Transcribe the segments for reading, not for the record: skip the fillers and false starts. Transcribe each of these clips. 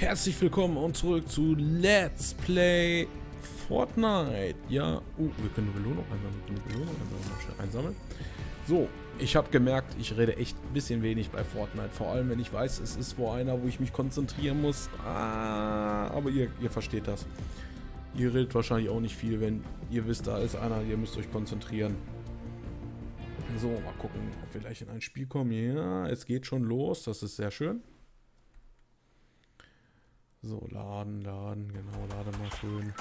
Herzlich willkommen und zurück zu Let's Play Fortnite. Ja, wir können eine Belohnung noch schnell einsammeln. So, ich habe gemerkt, ich rede echt ein bisschen wenig bei Fortnite. Vor allem, wenn ich weiß, es ist wo einer, wo ich mich konzentrieren muss. Aber ihr versteht das. Ihr redet wahrscheinlich auch nicht viel, wenn ihr wisst, da ist einer, ihr müsst euch konzentrieren. So, mal gucken, ob wir gleich in ein Spiel kommen. Ja, es geht schon los, das ist sehr schön. So, laden, genau, lade mal schön.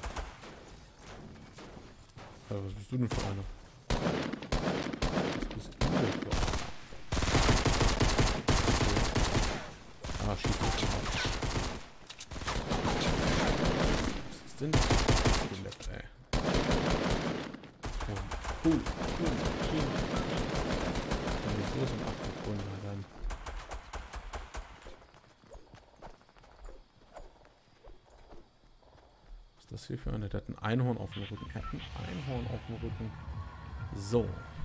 Also, was bist du denn für einer? Was bist du denn für einer? Ah, schieß mich mal. Was ist denn das? Skelett, ey. Cool. Wenn ich los in 8 Sekunden, dann. Was ist das hier für eine? Der hat ein Einhorn auf dem Rücken. So.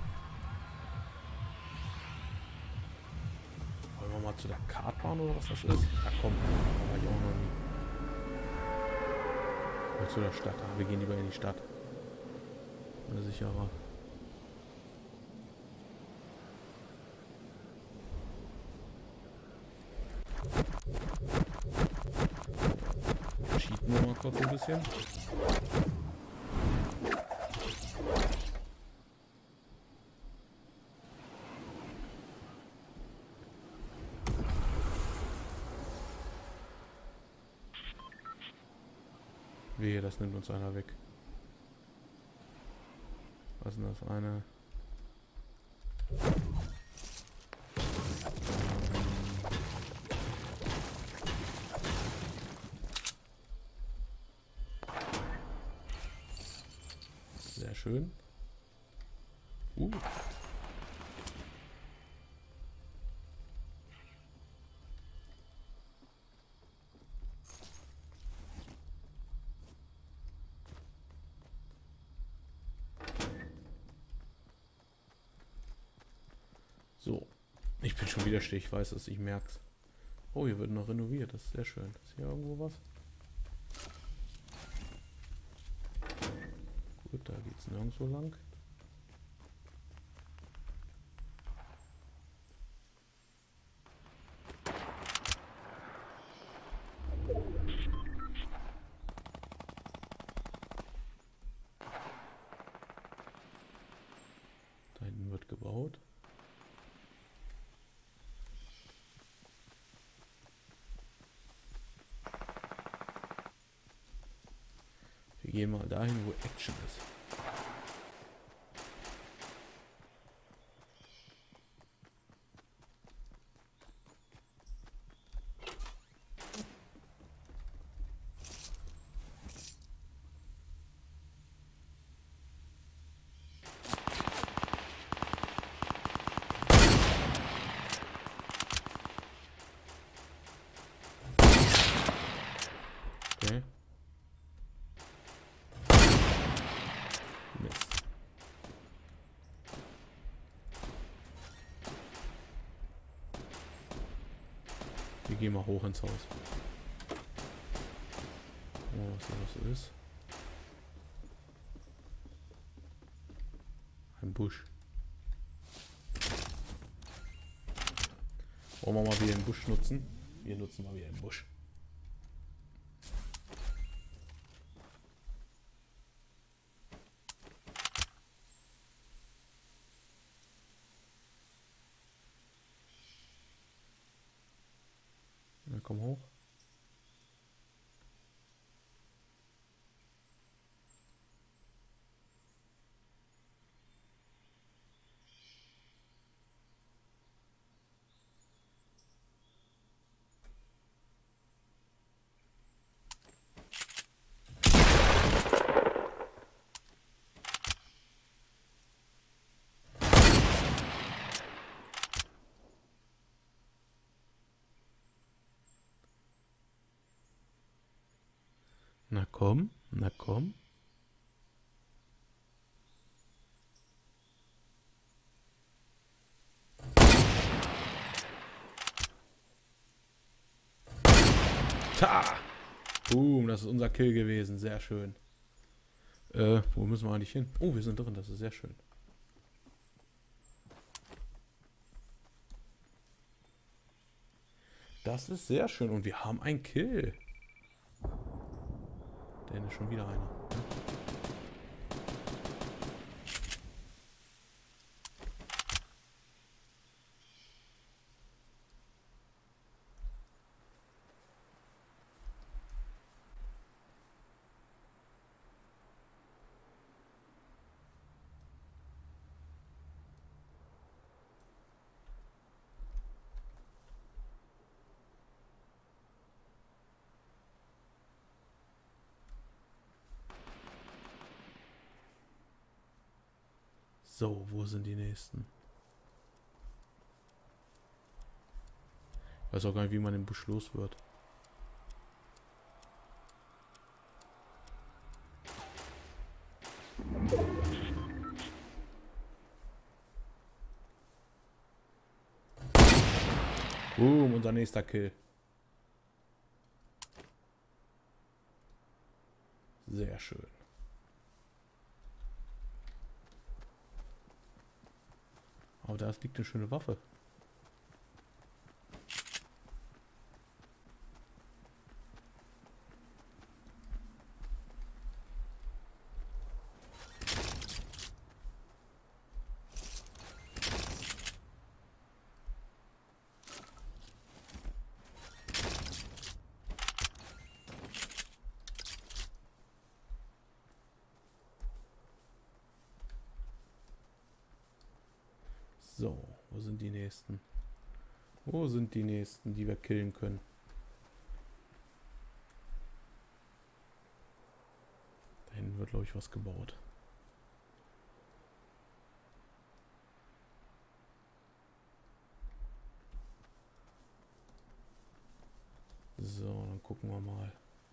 Wollen wir mal zu der Kartbahn oder was das ist? Ja komm, da war ich auch noch nie. Oder zu der Stadt. Wir gehen lieber in die Stadt. Oder sicherer. Cheaten wir mal kurz ein bisschen. Wehe, das nimmt uns einer weg. Was ist denn das eine? Sehr schön. So, ich bin schon wieder still, ich weiß es, ich merk's. Oh, hier wird noch renoviert, das ist sehr schön. Ist hier irgendwo was? Gut, da geht's nirgendwo lang. Da hinten wird gebaut. Wir gehen mal dahin, wo Action ist. Okay. Mist. Wir gehen mal hoch ins Haus. Oh, was das ist. Ein Busch. Wollen wir mal wieder den Busch nutzen? Wir nutzen mal wieder den Busch. Na, komm hoch. Na komm, na komm. Ta! Boom, das ist unser Kill gewesen. Sehr schön. Wo müssen wir eigentlich hin? Oh, wir sind drin. Das ist sehr schön. Das ist sehr schön. Und wir haben einen Kill. Denn ist schon wieder einer. So, wo sind die nächsten? Ich weiß auch gar nicht, wie man im Busch los wird. Boom, unser nächster Kill. Sehr schön. Aber da liegt eine schöne Waffe. So, wo sind die nächsten? Wo sind die nächsten, die wir killen können? Da hinten wird, glaube ich, was gebaut. So, dann gucken wir mal.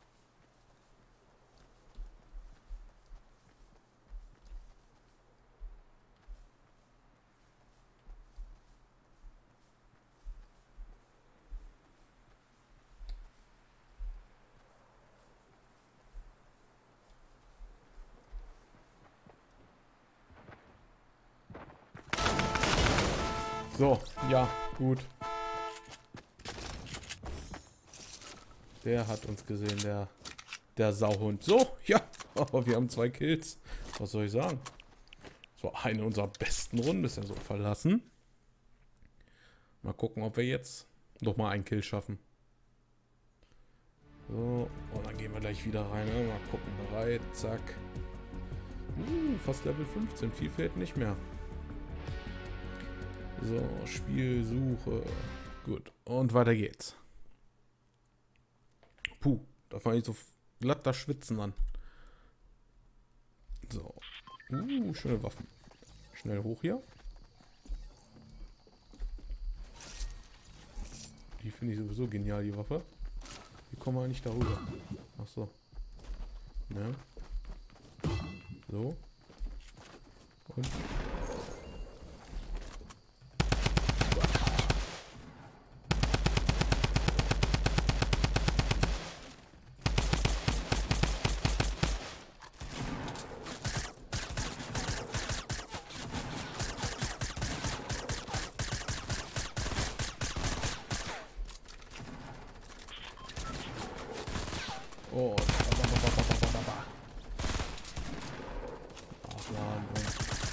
So, ja, gut. Der hat uns gesehen, der Sauhund. So, ja, aber wir haben 2 Kills. Was soll ich sagen? Das war eine unserer besten Runden bisher so verlassen. Mal gucken, ob wir jetzt noch mal einen Kill schaffen. So, und dann gehen wir gleich wieder rein. Ne? Mal gucken, bereit, zack. Fast Level 15, viel fehlt nicht mehr. So, Spielsuche. Gut, und weiter geht's. Puh, da fange ich so glatt das Schwitzen an. So. Schöne Waffen. Schnell hoch hier. Die finde ich sowieso genial, die Waffe. Wie kommen wir eigentlich darüber? Ach so. Ja. So. Und. Oh, Aufladen und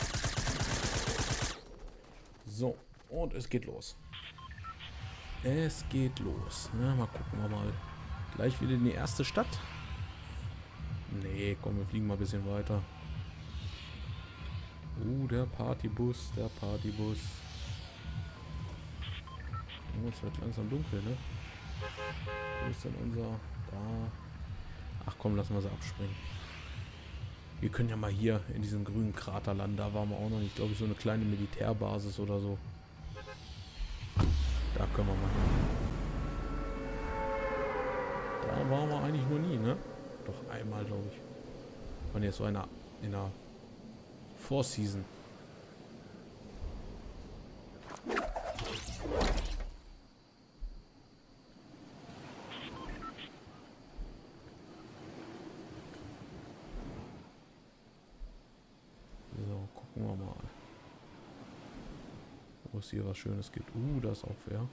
so, und es geht los. Es geht los. Ja, mal gucken wir mal. Gleich wieder in die erste Stadt. Nee, komm, wir fliegen mal ein bisschen weiter. Der Partybus, der Partybus. Oh, es wird langsam dunkel, ne? Wo ist denn unser... Da... Ach komm, lassen wir sie abspringen. Wir können ja mal hier in diesem grünen Krater landen. Da waren wir auch noch nicht. Glaube ich, so eine kleine Militärbasis oder so. Da können wir mal hin. Da waren wir eigentlich noch nie, ne? Doch einmal, glaube ich. Waren jetzt so in einer Four-Season. es hier was Schönes gibt. Das ist auch fair.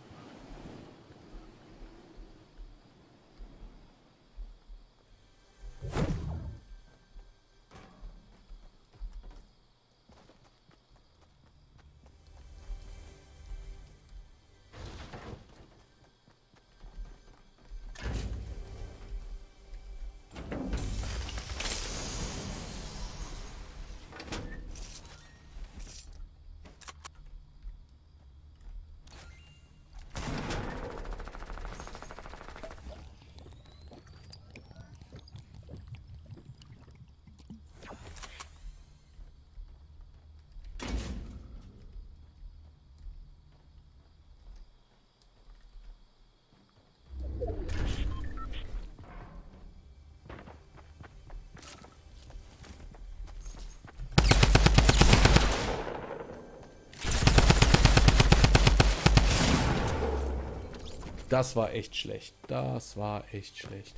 Das war echt schlecht. Das war echt schlecht.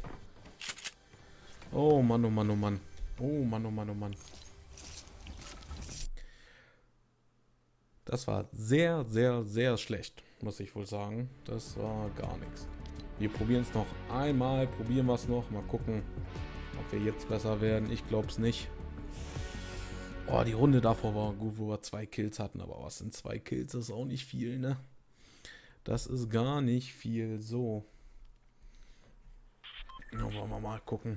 Oh Mann, oh Mann, oh Mann. Oh Mann, oh Mann, oh Mann. Das war sehr, sehr, sehr schlecht, muss ich wohl sagen. Das war gar nichts. Wir probieren es noch einmal. Probieren wir es noch. Mal gucken, ob wir jetzt besser werden. Ich glaube es nicht. Oh, die Runde davor war gut, wo wir 2 Kills hatten. Aber was sind 2 Kills? Das ist auch nicht viel, ne? Das ist gar nicht viel. So. Wollen wir mal gucken.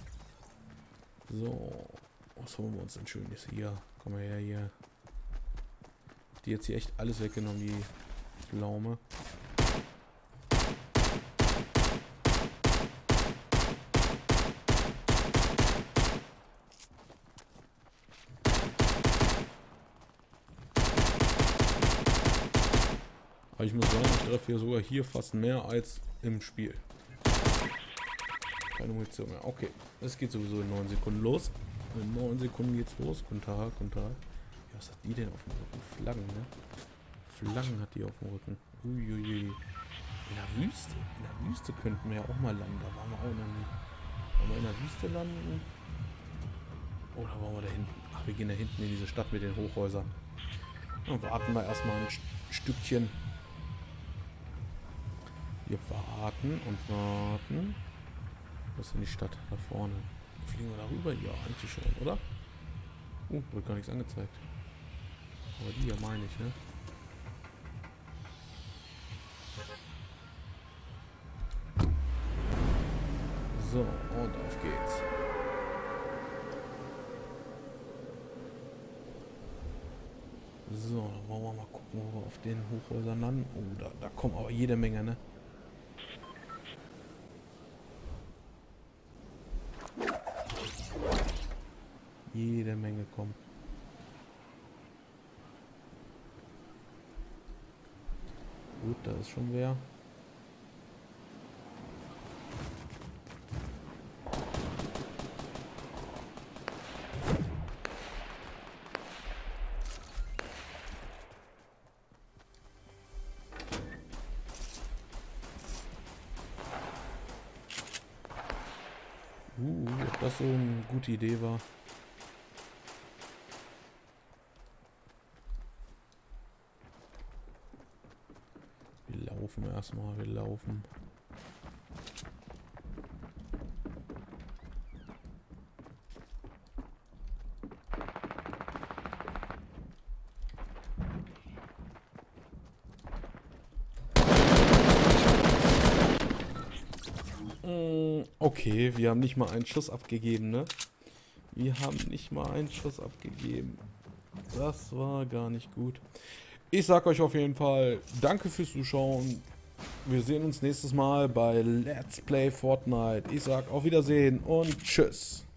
So. Was holen wir uns denn Schönes hier? Komm mal her hier. Die jetzt hier echt alles weggenommen, die Pflaume. Aber ich muss sagen, ich treffe hier sogar hier fast mehr als im Spiel. Keine Munition mehr. Okay, es geht sowieso in 9 Sekunden los. In 9 Sekunden geht's los. Guten Tag, guten Tag. Ja, was hat die denn auf dem Rücken? Flaggen, ne? Flaggen hat die auf dem Rücken. Uiuiui. In der Wüste? In der Wüste könnten wir ja auch mal landen. Da waren wir auch noch nie. Wollen wir in der Wüste landen? Oder wollen wir da hinten? Ach, wir gehen da hinten in diese Stadt mit den Hochhäusern. Dann warten wir erstmal ein Stückchen. Wir warten und warten. Was ist denn die Stadt da vorne? Fliegen wir darüber? Ja, eigentlich schon, oder? Wird gar nichts angezeigt. Aber die hier meine ich, ne? So, und auf geht's. So, dann wollen wir mal gucken, wo wir auf den Hochhäusern landen. Oh, da kommen aber jede Menge, ne? Jede Menge kommen. Gut, da ist schon wer. Ob das so eine gute Idee war. Wir laufen erstmal, wir laufen. Okay, wir haben nicht mal einen Schuss abgegeben, ne? Wir haben nicht mal einen Schuss abgegeben. Das war gar nicht gut. Ich sag euch auf jeden Fall, danke fürs Zuschauen. Wir sehen uns nächstes Mal bei Let's Play Fortnite. Ich sag auf Wiedersehen und tschüss.